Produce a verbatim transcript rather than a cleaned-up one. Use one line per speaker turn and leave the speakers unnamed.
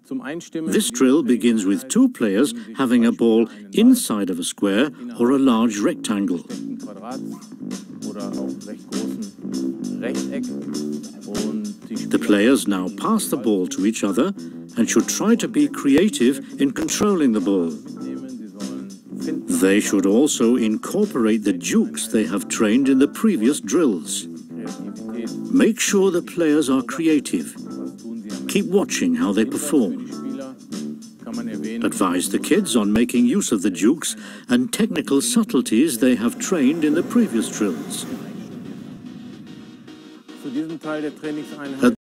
This drill begins with two players having a ball inside of a square or a large rectangle. The players now pass the ball to each other and should try to be creative in controlling the ball. They should also incorporate the jukes they have trained in the previous drills. Make sure the players are creative. Keep watching how they perform. Advise the kids on making use of the jukes and technical subtleties they have trained in the previous drills. At